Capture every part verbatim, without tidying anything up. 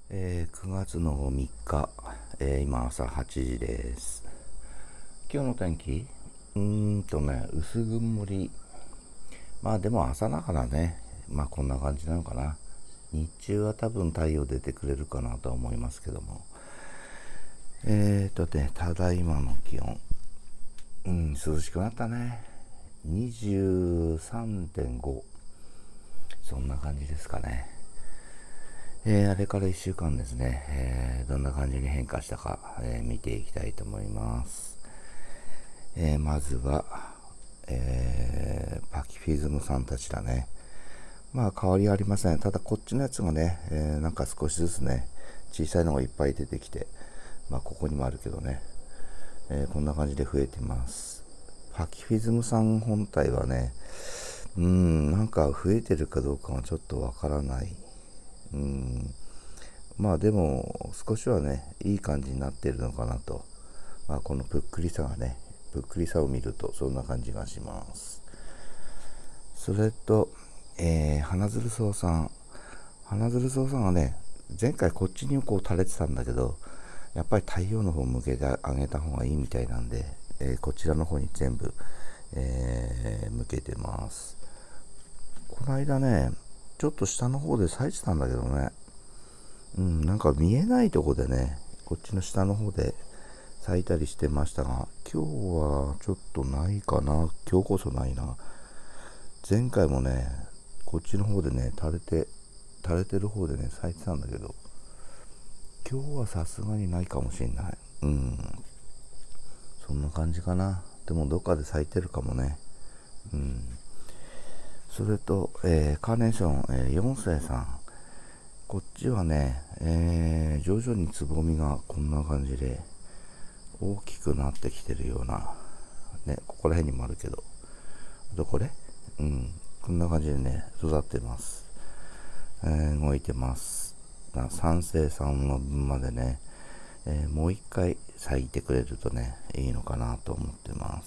えー、くがつのみっか、えー今朝はちじです。今日の天気うーんとね、薄曇り。まあでも朝だからね、まあこんな感じなのかな。日中は多分太陽出てくれるかなとは思いますけども。えーとね、ただいまの気温。うん、涼しくなったね。にじゅうさんてんご。そんな感じですかね。えーあれからいっしゅうかんですね、えーどんな感じに変化したか、えー見ていきたいと思います。えーまずは、えーパキフィズムさんたちだね。まあ変わりありません。ただこっちのやつがね、えーなんか少しずつね、小さいのがいっぱい出てきて、まあここにもあるけどね、えーこんな感じで増えてます。パキフィズムさん本体はね、うーん、なんか増えてるかどうかはちょっとわからない。うーん、まあでも少しはね、いい感じになっているのかなと。まあこのぷっくりさがね、ぷっくりさを見るとそんな感じがします。それと、えー、花鶴草さん。花鶴草さんはね、前回こっちにこう垂れてたんだけど、やっぱり太陽の方向けてあげた方がいいみたいなんで、えーこちらの方に全部、えー向けてます。この間ね、ちょっと下の方で咲いてたんだけどね、うん、なんか見えないとこでね、こっちの下の方で咲いたりしてましたが、今日はちょっとないかな。今日こそないな。前回もね、こっちの方でね、垂れて、垂れてる方でね、咲いてたんだけど、今日はさすがにないかもしれない。うん、そんな感じかな。でもどっかで咲いてるかもね。うん。それと、えーカーネーション、えー、よん世さん。こっちはね、えー徐々につぼみがこんな感じで大きくなってきてるような、ね、ここら辺にもあるけど、あとこれうん、こんな感じでね、育ってます。えー動いてます。三世さんの分までね、えーもう一回咲いてくれるとね、いいのかなと思ってます。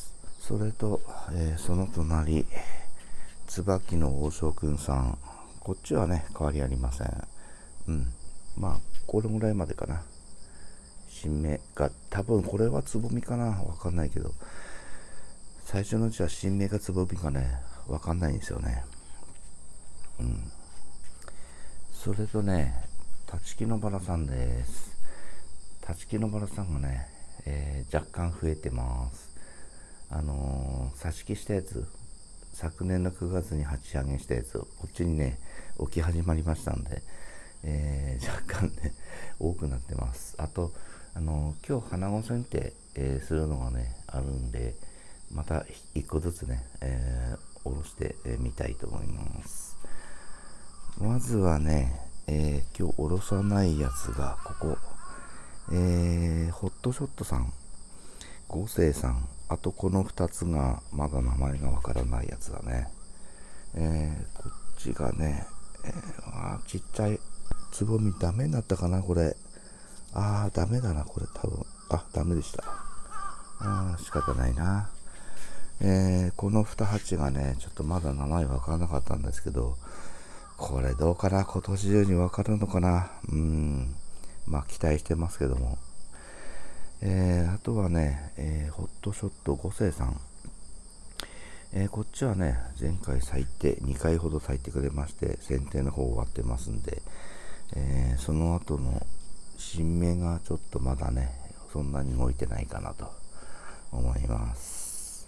それと、えーその隣、椿の王将くんさん。こっちはね、変わりありません。うん。まあ、これぐらいまでかな。新芽が、多分これはつぼみかな、わかんないけど、最初のうちは新芽がつぼみかね、わかんないんですよね。うん。それとね、立木のバラさんです。立木のバラさんがね、えー若干増えてます。あのー、挿し木したやつ、昨年のくがつに鉢上げしたやつをこっちにね、置き始まりましたんで、えー若干ね、多くなってます。あと、あのー今日花子剪定、えーするのがね、あるんで、また一個ずつね、えー、おろしてみたいと思います。まずはね、えー今日おろさないやつが、ここ、えーホットショットさん、五世さん、あとこのふたつがまだ名前がわからないやつだね。えーこっちがね、えーあーちっちゃいつぼみダメになったかな、これ。あー、ダメだな、これ多分。あ、ダメでした。あー、仕方ないな。えーこのに鉢がね、ちょっとまだ名前わからなかったんですけど、これどうかな、今年中にわかるのかな。うーん、まあ期待してますけども。えーあとはね、えーホットショットご世さん。えーこっちはね、前回咲いて、にかいほど咲いてくれまして、剪定の方終わってますんで、えーその後の新芽がちょっとまだね、そんなに動いてないかなと思います。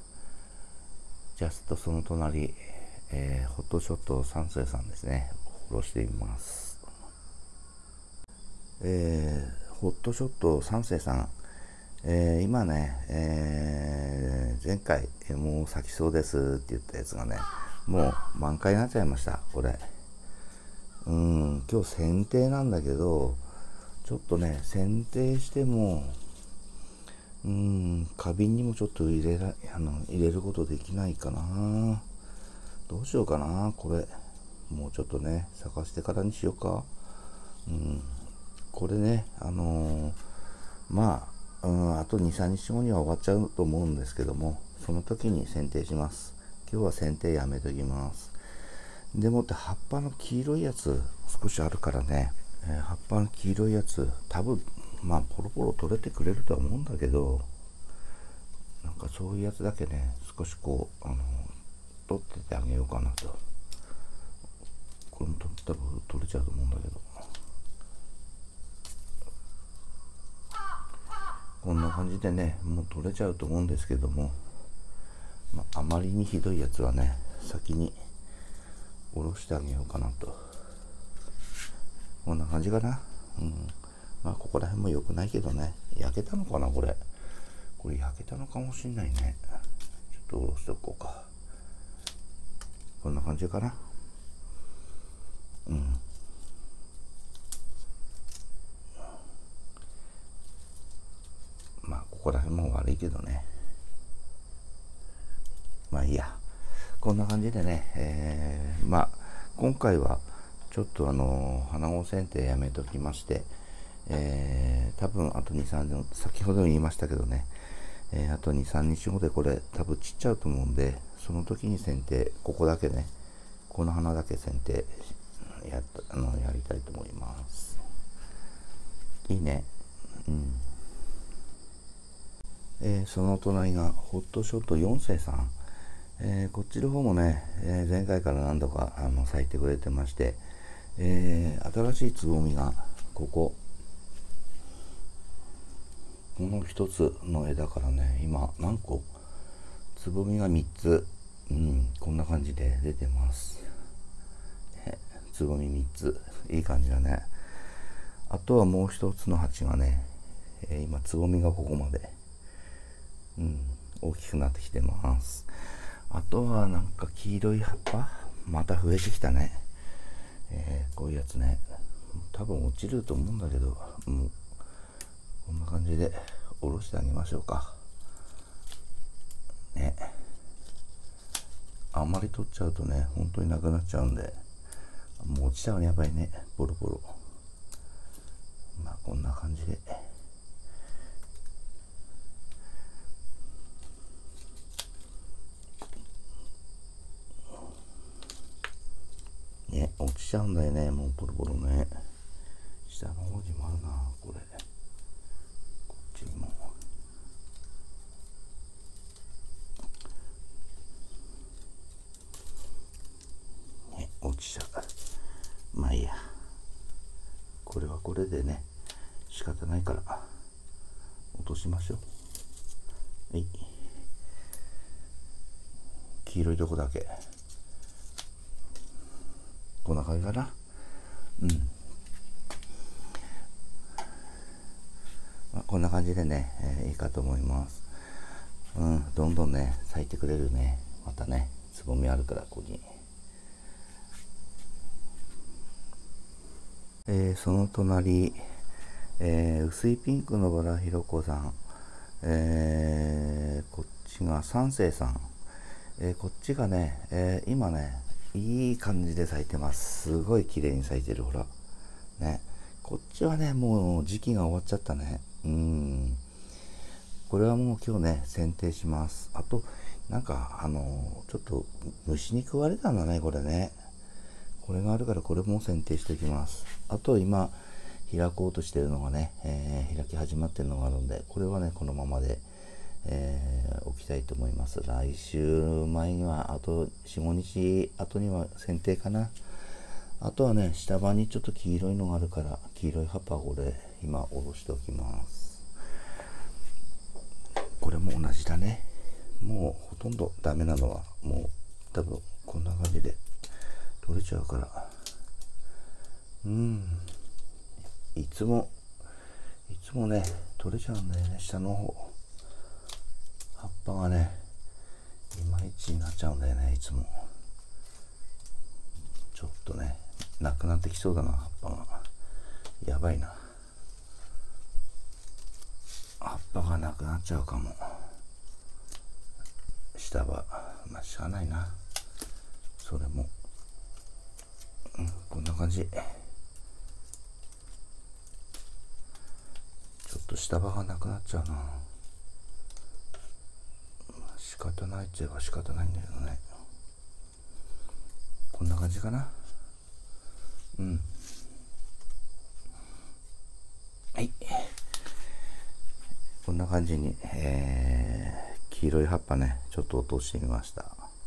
ジャストその隣、えーホットショットさん世さんですね、下ろしてみます。えーホットショットさん世さん、えー今ね、えー前回、えーもう咲きそうですって言ったやつがね、もう満開になっちゃいました、これ。うん、今日剪定なんだけど、ちょっとね、剪定しても、うん、花瓶にもちょっと入れら、あの、入れることできないかな。どうしようかな、これ。もうちょっとね、咲かしてからにしようか。うん、これね、あのーまあ、うん、あとに、さんにちごには終わっちゃうと思うんですけども、その時に剪定します。今日は剪定やめときます。でもって葉っぱの黄色いやつ少しあるからね、 えー葉っぱの黄色いやつ多分まあポロポロ取れてくれるとは思うんだけど、なんかそういうやつだけね少しこうあの取っててあげようかなと。これも多分取れちゃうと思うんだけど、こんな感じでねもう取れちゃうと思うんですけども、まあ、あまりにひどいやつはね先に下ろしてあげようかなと。こんな感じかな。うん。まあここら辺も良くないけどね。焼けたのかなこれ。これ焼けたのかもしんないね。ちょっと下ろしておこうか。こんな感じかな。うん。まあここら辺も悪いけどね。まあいいや。こんな感じでね、えー、まあ今回はちょっとあの花子剪定やめときまして、えー、多分あとに、さんにち、先ほども言いましたけどね、えー、あとに、さんにちごでこれ多分散っちゃうと思うんで、その時に剪定、ここだけね、この花だけ剪定やったあのやりたいと思います。いいね。うん。えー、その隣がホットショットよん世さん。えー、こっちの方もね、えー、前回から何度かあの咲いてくれてまして、えー、新しいつぼみがこここの一つの枝からね今何個つぼみがみっつ、うん、こんな感じで出てます。つぼみみっつ、いい感じだね。あとはもう一つの鉢がね、えー、今つぼみがここまで、うん、大きくなってきてます。あとはなんか黄色い葉っぱまた増えてきたね。えー、こういうやつね多分落ちると思うんだけど、もうこんな感じで下ろしてあげましょうかね。あんまり取っちゃうとね本当になくなっちゃうんで、もう落ちちゃうねやばいね、ボロボロ。まあこんな感じでね落ちちゃうんだよね、もうボロボロね。下の方にもあるなこれ、こっちにもね落ちちゃう。まあいいや、これはこれでね仕方ないから落としましょう。はい、黄色いとこだけこんな感じかな。うん、まあ、こんな感じでね、えー、いいかと思います。うん、どんどんね咲いてくれるね。またねつぼみあるからここに。えー、その隣、えー、薄いピンクのバラひろこさん、えー、こっちが三世さん、えー、こっちがね、えー、今ねいい感じで咲いてます。すごい綺麗に咲いてる、ほらね。こっちはねもう時期が終わっちゃったね。うん、これはもう今日ね剪定します。あとなんかあのー、ちょっと虫に食われたんだねこれね。これがあるからこれも剪定しておきます。あと今開こうとしてるのがね、えー、開き始まってるのがあるんで、これはねこのままで、えー、置きたいと思います。来週前にはあとよん、ごにち後には剪定かな。あとはね下葉にちょっと黄色いのがあるから黄色い葉っぱをこれ今下ろしておきます。これも同じだね。もうほとんどダメなのはもう多分こんな感じで取れちゃうから、うん、いつもいつもね取れちゃうんだよね。下の方葉っぱがねいまいちになっちゃうんだよね。いつもちょっとねなくなってきそうだな、葉っぱが。やばいな、葉っぱがなくなっちゃうかも。下はまあしゃあないな、それも。うん、こんな感じ。ちょっと下葉がなくなっちゃうな。仕方ないっちゃえば仕方ないんだけどね。こんな感じかな。うん、 な感じに、えー、黄色い葉っぱねちょっと落としてみました。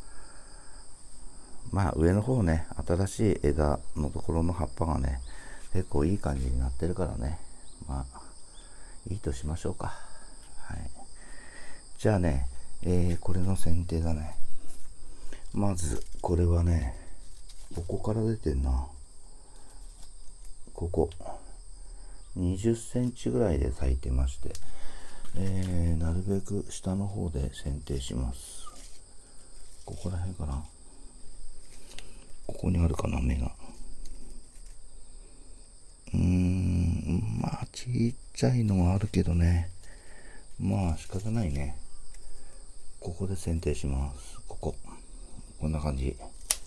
まあ上の方ね、新しい枝のところの葉っぱがね結構いい感じになってるからね、まあいいとしましょうか。はい、じゃあね、えー、これの剪定だね。まずこれはね、ここから出てんな。ここにじゅっセンチぐらいで咲いてまして、えー、なるべく下の方で剪定します。ここら辺かな。ここにあるかな、芽が。うーん、まあちっちゃいのはあるけどね、まあ仕方ないね。ここで剪定します。こここんな感じ。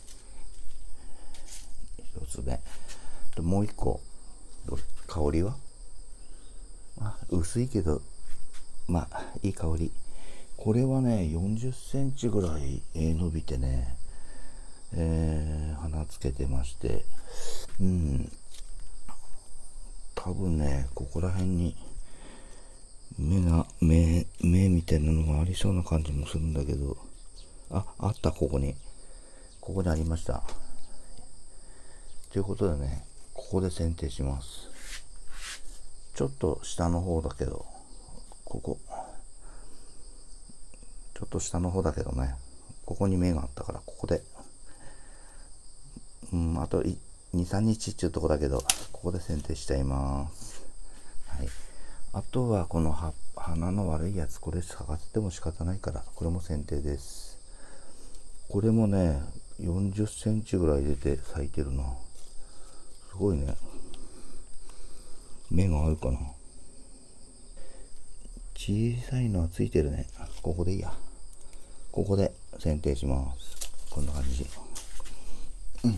一つ目と、もう一個香りは、まあ、薄いけどまあいい香り。これはねよんじゅっセンチぐらい伸びてね、えー、花つけてまして、うん多分ねここら辺に芽が芽芽みたいなのがありそうな感じもするんだけど、ああった、ここにここにありました。ということでね、ここで剪定します。ちょっと下の方だけど、ここちょっと下の方だけどね、ここに芽があったからここで、うんあとにさんにちっていうとこだけど、ここで剪定しちゃいます。はい、あとはこの葉花の悪いやつ、これ咲かせても仕方ないからこれも剪定です。これもねよんじゅっセンチぐらい出て咲いてるな。すごいね、芽があるかな。小さいのはついてるね。ここでいいや。ここで剪定します。こんな感じ。うん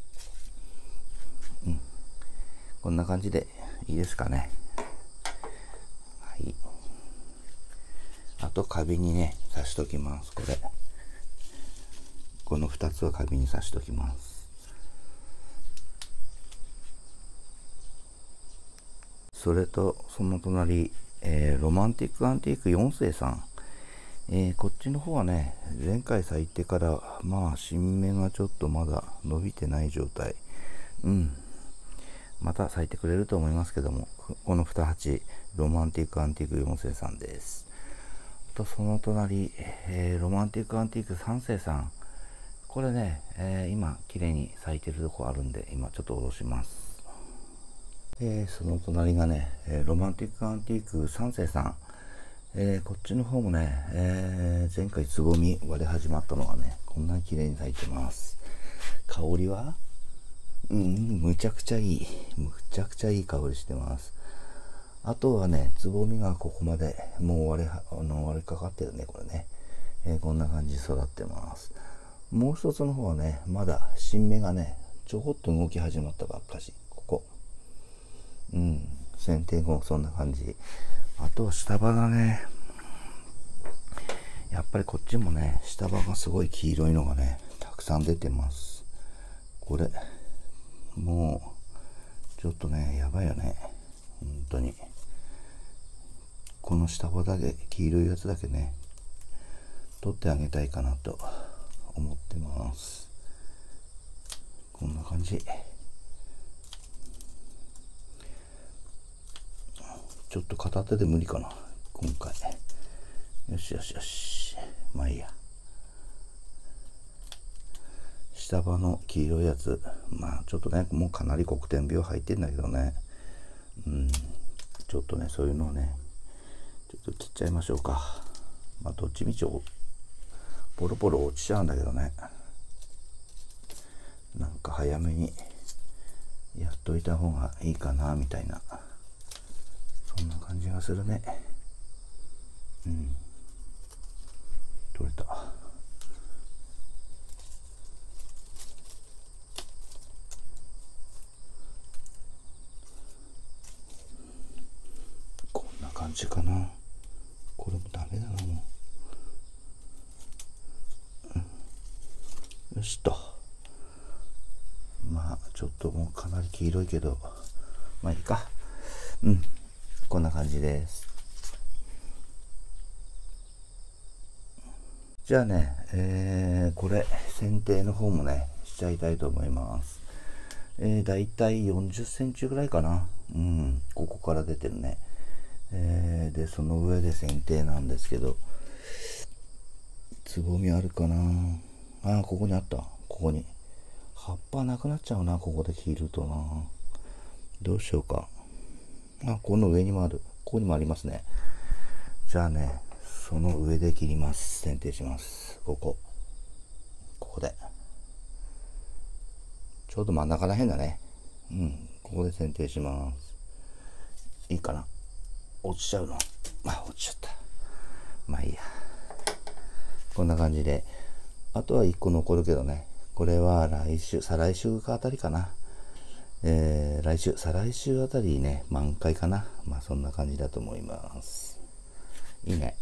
うん、こんな感じでいいですかね。はい、あと花瓶にね刺しときます。これこのふたつは花瓶に刺しときます。それとその隣、えー、ロマンティックアンティークよん世さん、えー、こっちの方はね前回咲いてからまあ新芽がちょっとまだ伸びてない状態。うんまた咲いてくれると思いますけども、このに鉢ロマンティックアンティークよん世さんです。あとその隣、えー、ロマンティックアンティークさん世さん、これね、えー、今綺麗に咲いてるとこあるんで今ちょっと下ろします。えー、その隣がね、えー、ロマンティックアンティークさん世さん、えー、こっちの方もね、えー、前回つぼみ割れ始まったのがねこんなに綺麗に咲いてます。香りはうんむちゃくちゃいい、むちゃくちゃいい香りしてます。あとはねつぼみがここまでもう割れあの割れかかってるね、これね、えー、こんな感じで育ってます。もう一つの方はねまだ新芽がねちょこっと動き始まったばっかし、ここうん剪定後そんな感じ。あとは下葉がね、やっぱりこっちもね下葉がすごい黄色いのがねたくさん出てます。これもうちょっとねやばいよね本当に。この下葉だけ黄色いやつだけね取ってあげたいかなと思ってます。こんな感じ。ちょっと片手で無理かな今回。よしよしよし、まあいいや。下葉の黄色いやつ、まあちょっとねもうかなり黒点病入ってんだけどね、うんちょっとねそういうのをねちょっと切っちゃいましょうか。まあどっちみちポロポロ落ちちゃうんだけどね、なんか早めにやっといた方がいいかなみたいな、そんな感じがするね。うん取れた。こんな感じかな。これもダメだなもう、うん、よしと。まあちょっともうかなり黄色いけどまあいいか。うんこんな感じです。 じゃあね、えー、これ剪定の方もねしちゃいたいと思います。えー、だいたいよんじゅっセンチぐらいかな。うん、ここから出てるね。えー、でその上で剪定なんですけど、つぼみあるかなあ。ここにあった。ここに葉っぱなくなっちゃうな、ここで切るとな。どうしようか。あ、この上にもある。ここにもありますね。じゃあね、その上で切ります。剪定します。ここここでちょうど真ん中らへんだね。うん、ここで剪定します。いいかな。落ちちゃうの。あ、落ちちゃった。まあいいや。こんな感じで、あとはいっこ残るけどね。これは来週、再来週かあたりかな。えー、来週、再来週あたりね、満開かな。まあそんな感じだと思います。いいね。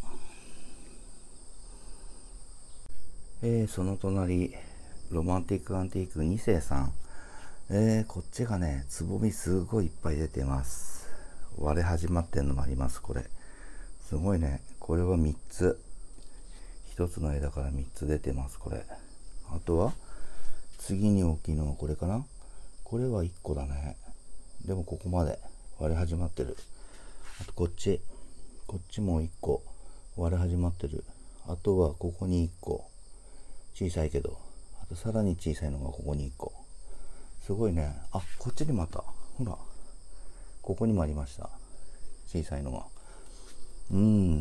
えー、その隣、ロマンティックアンティークに世さん。えー、こっちがね、つぼみすごいいっぱい出てます。割れ始まってんのもあります、これ。すごいね。これはみっつ。ひとつの枝からみっつ出てます、これ。あとは、次に大きいのはこれかな。これはいっこだね。でもここまで割れ始まってる。あとこっち。こっちもいっこ割れ始まってる。あとはここにいっこ。小さいけど。あとさらに小さいのがここにいっこ。すごいね。あ、こっちにもあった。ほら。ここにもありました。小さいのが。うん。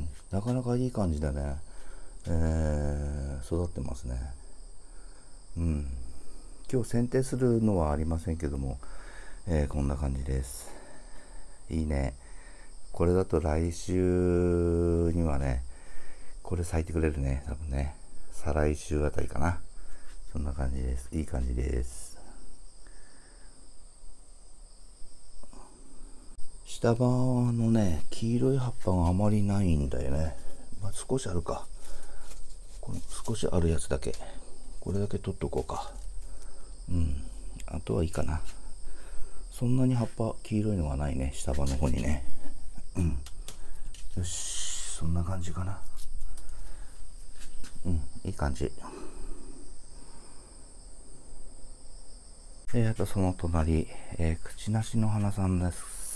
なかなかいい感じだね。えー、育ってますね。うん。今日剪定するのはありませんけども、えー、こんな感じです。いいね。これだと来週にはね、これ咲いてくれるね。多分ね。再来週あたりかな。そんな感じです。いい感じです。下側のね、黄色い葉っぱがあまりないんだよね。まあ、少しあるか。この少しあるやつだけ。これだけ取っとこうか。うん。あとはいいかな。そんなに葉っぱ黄色いのがないね。下葉の方にね。うん。よし。そんな感じかな。うん。いい感じ。えー、あとその隣、えー、口なしの花さんです。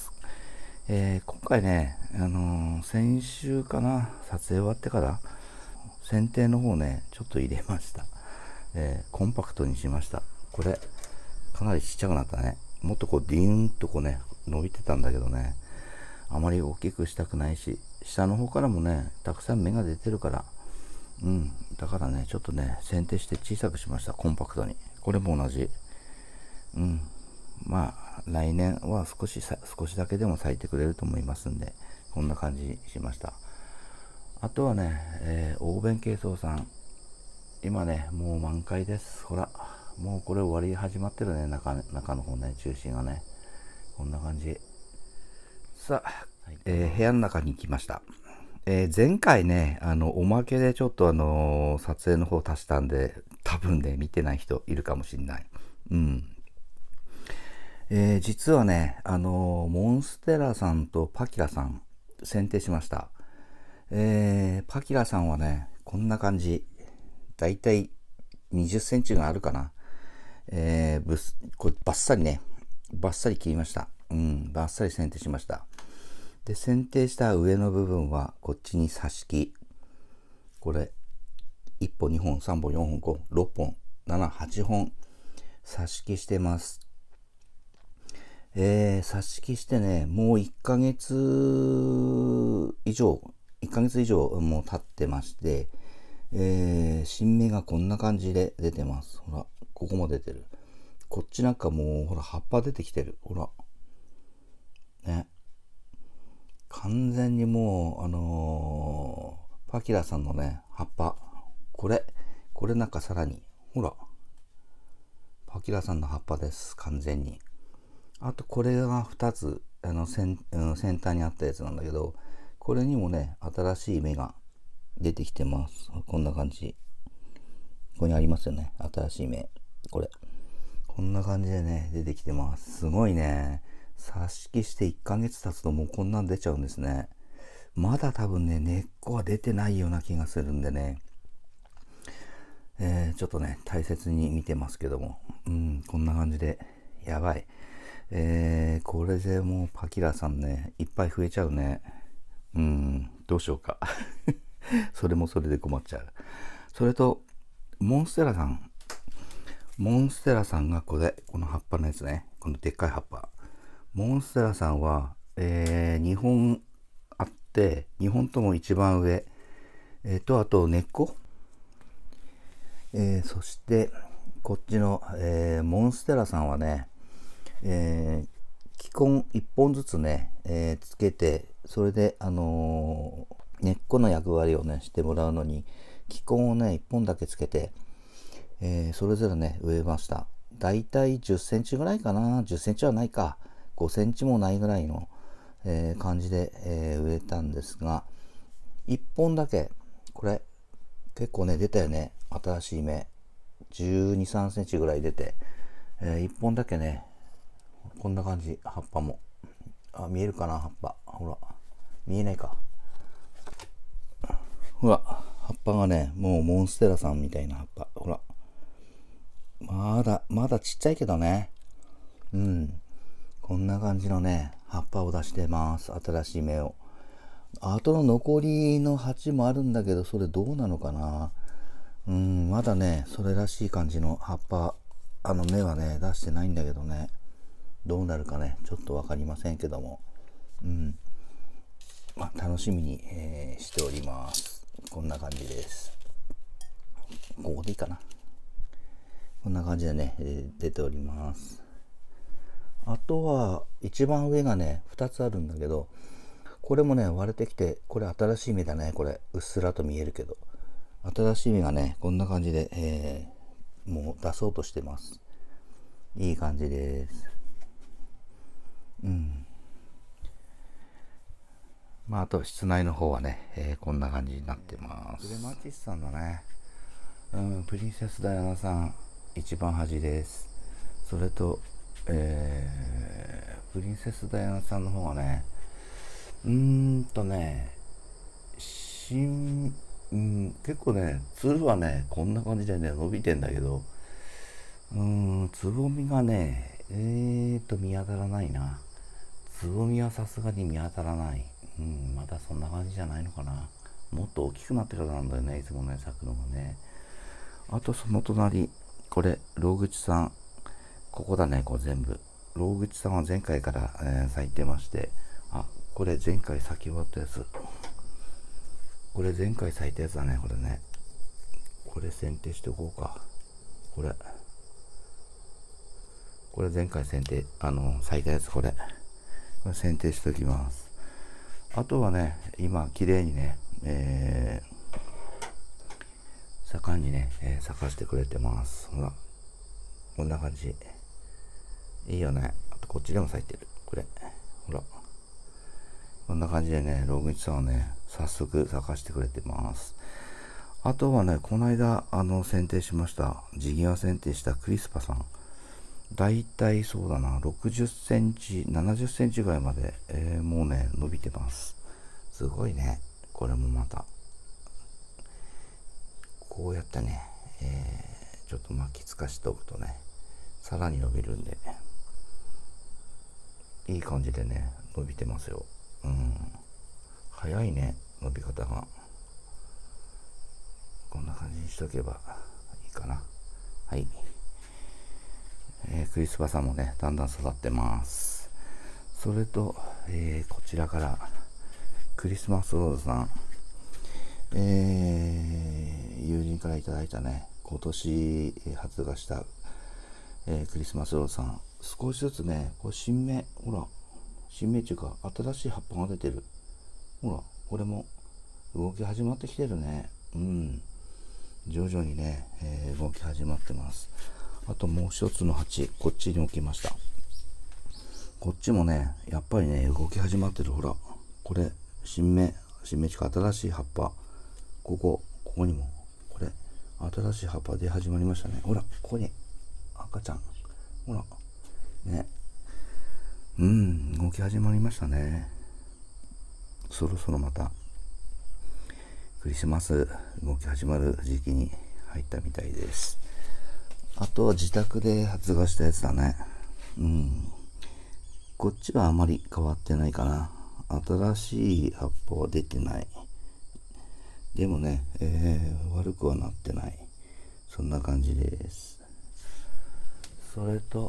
えー、今回ね、あのー、先週かな、撮影終わってから、剪定の方ね、ちょっと入れました。えー、コンパクトにしました。これ、かなりちっちゃくなったね。もっとこう、ディーンとこうね、伸びてたんだけどね、あまり大きくしたくないし、下の方からもね、たくさん芽が出てるから、うん、だからね、ちょっとね、剪定して小さくしました。コンパクトに。これも同じ。うん。まあ、来年は少しさ、少しだけでも咲いてくれると思いますんで、こんな感じにしました。あとはね、えー、欧弁慶草さん。今ね、もう満開です。ほら、もうこれ終わり始まってるね、中、中の方ね、中心がね。こんな感じ。さあ、えー、部屋の中に来ました。えー、前回ね、あの、おまけでちょっとあのー、撮影の方足したんで、多分ね、見てない人いるかもしんない。うん。えー、実はね、あのー、モンステラさんとパキラさん、選定しました。えー、パキラさんはね、こんな感じ。だいたいにじゅっセンチがあるかな。えー、ぶすこれバッサリね、バッサリ切りました。うん、バッサリ剪定しました。で、剪定した上の部分は、こっちに挿し木。これ、いっぽん、にほん、さんぼん、よんほん、ご、ろっぽん、なな、はちほん、挿し木してます。えー、挿し木してね、もういっかげつ以上、いっかげつ以上もう経ってまして、えー、新芽がこんな感じで出てます。ほら、ここも出てる。こっちなんかもう、ほら、葉っぱ出てきてる。ほら。ね。完全にもう、あのー、パキラさんのね、葉っぱ。これ、これなんかさらに、ほら。パキラさんの葉っぱです。完全に。あと、これがふたつ、あの、先、先端にあったやつなんだけど、これにもね、新しい芽が出てきてます。こんな感じ。ここにありますよね。新しい芽。これ。こんな感じでね、出てきてます。すごいね。挿し木していっかげつ経つともうこんなん出ちゃうんですね。まだ多分ね、根っこは出てないような気がするんでね。 えー、ちょっとね、大切に見てますけども、うん、こんな感じで、やばい。えー、これでもうパキラさんね、いっぱい増えちゃうね。うん、どうしようか。それもそれで困っちゃう。それと、モンステラさん。モンステラさんがこれ、この葉っぱのやつね。このでっかい葉っぱ。モンステラさんは、えー、にほんあって、にほんとも一番上。えー、と、あと根っこ。えー、そして、こっちの、えー、モンステラさんはね、えー、気根いっぽんずつね、えー、つけて、それで、あのー、根っこの役割をね、してもらうのに、気根をね、いっぽんだけつけて、えー、それぞれね、植えました。だいたいじゅっセンチぐらいかな。じゅっセンチはないか。ごセンチもないぐらいの、えー、感じで、えー、植えたんですが、いっぽんだけ、これ、結構ね、出たよね。新しい芽。じゅうに、さんセンチぐらい出て、えー、いっぽんだけね、こんな感じ、葉っぱも。あ、見えるかな、葉っぱ。ほら。見えないか。ほら、葉っぱがね、もうモンステラさんみたいな葉っぱ。ほら。まだ、まだちっちゃいけどね。うん。こんな感じのね、葉っぱを出してます。新しい芽を。あとの残りの鉢もあるんだけど、それどうなのかな。うん、まだね、それらしい感じの葉っぱ、あの芽はね、出してないんだけどね。どうなるかね、ちょっとわかりませんけども。うん。まあ、楽しみに、えー、しております。こんな感じです。ここでいいかな。こんな感じでね、えー、出ております。あとは、一番上がね、ふたつあるんだけど、これもね、割れてきて、これ新しい芽だね、これ。うっすらと見えるけど。新しい芽がね、こんな感じで、えー、もう出そうとしてます。いい感じです。うん。まあ、あと室内の方はね、えー、こんな感じになってます。クレマチスさんのね、うん、プリンセスダイアナさん、一番端です。それと、えー、プリンセスダイアナさんの方がね、うーんとね、新、うん、結構ね、つるはね、こんな感じでね、伸びてんだけど、うーん、つぼみがね、えーと、見当たらないな。つぼみはさすがに見当たらない。うん、まだそんな感じじゃないのかな。もっと大きくなってからなんだよね、いつもね、咲くのがね。あとその隣、これ、老口さん。ここだね、これ全部。老口さんは前回から、えー咲いてまして、あ、これ前回咲き終わったやつ。これ前回咲いたやつだね、これね。これ剪定しておこうか。これ。これ前回剪定、あの、咲いたやつ、これ。これ剪定しておきます。あとはね、今、綺麗にね、えー、盛んにね、えー、咲かしてくれてます。ほら。こんな感じ。いいよね。あとこっちでも咲いてる。これ。ほら。こんな感じでね、ログイチさんはね、早速咲かしてくれてます。あとはね、この間、あの、剪定しました。地際剪定したクリスパさん。だいたいそうだな、ろくじゅっセンチ、ななじゅっセンチぐらいまで、えー、もうね、伸びてます。すごいね。これもまた。こうやってね、えー、ちょっと巻きつかしておくとね、さらに伸びるんで、いい感じでね、伸びてますよ。うん。早いね、伸び方が。こんな感じにしとけばいいかな。はい。えー、クリスパさんもね、だんだん育ってます。それと、えー、こちらから、クリスマスローズさん。えー、友人からいただいたね、今年発芽した、えー、クリスマスローズさん。少しずつね、これ新芽、ほら、新芽っていうか、新しい葉っぱが出てる。ほら、これも動き始まってきてるね。うん。徐々にね、えー、動き始まってます。あともう一つの鉢、こっちに置きました。こっちもね、やっぱりね、動き始まってる。ほら、これ、新芽、新芽っていうか新しい葉っぱ。ここ、ここにも、これ、新しい葉っぱ出始まりましたね。ほら、ここに、赤ちゃん。ほら、ね。うん、動き始まりましたね。そろそろまた、クリスマス動き始まる時期に入ったみたいです。あと自宅で発芽したやつだね。うん。こっちはあまり変わってないかな。新しい葉っぱは出てない。でもね、えー、悪くはなってない。そんな感じです。それと、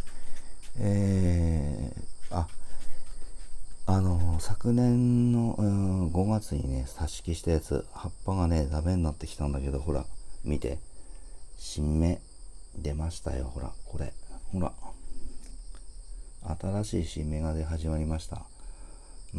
えー、あ、あの、昨年の、うん、ごがつにね、挿し木したやつ、葉っぱがね、ダメになってきたんだけど、ほら、見て。新芽、出ましたよ、ほら、これ。ほら。新しい新芽が出始まりました。うん。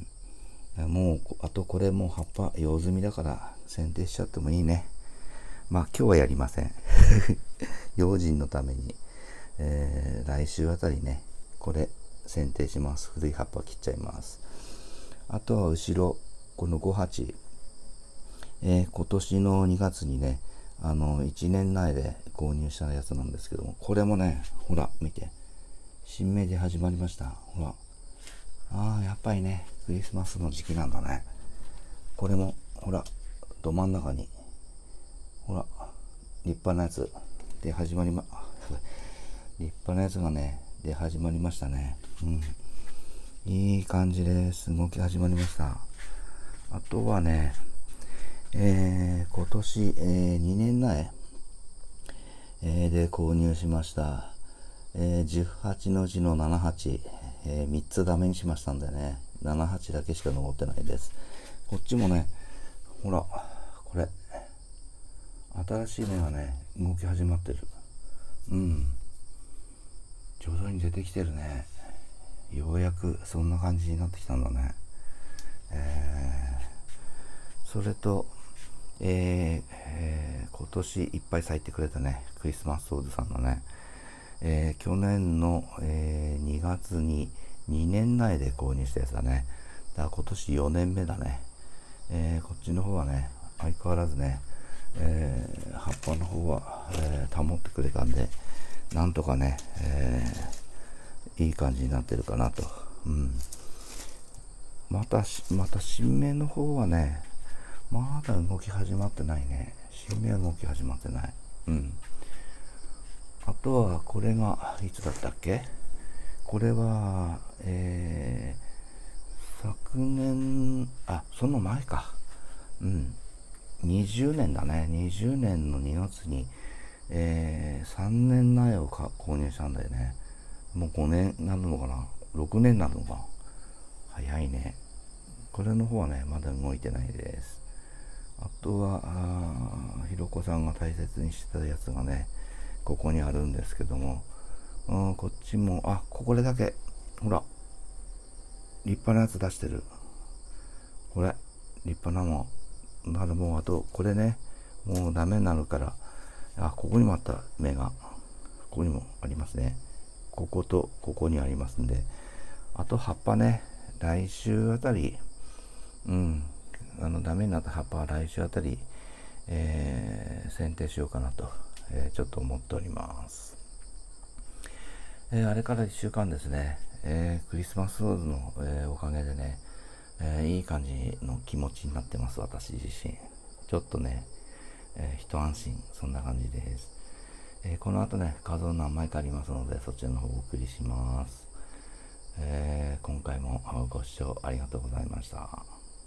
もう、あとこれも葉っぱ用済みだから、剪定しちゃってもいいね。まあ、今日はやりません。用心のために、えー、来週あたりね、これ、剪定します。古い葉っぱ切っちゃいます。あとは後ろ、このごはち、えー、今年のにがつにね、あの、いちねん苗で購入したやつなんですけども、これもね、ほら、見て。新芽で始まりました。ほら。ああ、やっぱりね、クリスマスの時期なんだね。これも、ほら、ど真ん中に、ほら、立派なやつで始まりま、立派なやつがね、で始まりましたね。うん。いい感じです。動き始まりました。あとはね、えー、今年、えー、にねん苗、えー、で購入しました。えー、じゅうはちのうちのなな、はち、えー、みっつダメにしましたんでね、なな、はちだけしか残ってないです。こっちもね、ほら、これ、新しい芽がね、動き始まってる。うん。徐々に出てきてるね。ようやくそんな感じになってきたんだね。えー、それと、えーえー、今年いっぱい咲いてくれたね、クリスマスソーズさんのね、えー、去年の、えー、にがつににねん苗で購入したやつだね。だから今年よねんめだね。えー、こっちの方はね、相変わらずね、えー、葉っぱの方は、えー、保ってくれたんで、なんとかね、えー、いい感じになってるかなと。うん。また、また新芽の方はね、まだ動き始まってないね。新芽は動き始まってない。うん。あとは、これが、いつだったっけ？これは、えー、昨年、あ、その前か。うん。にじゅうねんだね。にじゅうねんのにがつに、えー、さんねん苗を購入したんだよね。もうごねんになるのかな？ ろく 年になるのか。早いね。これの方はね、まだ動いてないです。あとは、あひろこさんが大切にしてたやつがね、ここにあるんですけども、うん、こっちも、あ、これだけ、ほら、立派なやつ出してる。これ、立派なもん。まだもう、あと、これね、もうダメになるから、あ、ここにもあった芽が、ここにもありますね。こことここにありますんで、あと葉っぱね、来週あたり、うん、あのダメになった葉っぱは来週あたり、えー、剪定しようかなと、えー、ちょっと思っております。えー、あれからいっしゅうかんですね、えー、クリスマスローズの、えー、おかげでね、えー、いい感じの気持ちになってます、私自身。ちょっとね、えー、一安心、そんな感じです。えー、この後ね、画像何枚かありますので、そちらの方をお送りします。えー、今回もご視聴ありがとうございました。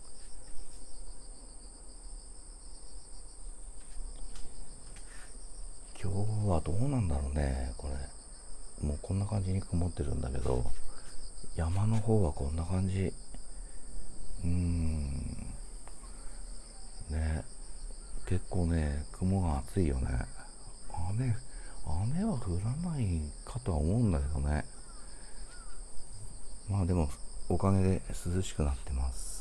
今日はどうなんだろうね、これ。もうこんな感じに曇ってるんだけど、山の方はこんな感じ。うーん。ね。結構ね、雲が厚いよね。雨、雨は降らないかとは思うんだけどね。まあでも、おかげで涼しくなってます。